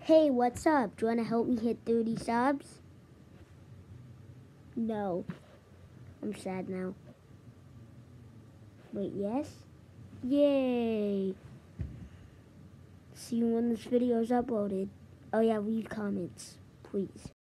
Hey, what's up? Do you want to help me hit 30 subs? No. I'm sad now. Wait, yes? Yay! See you when this video is uploaded. Oh yeah, leave comments, please.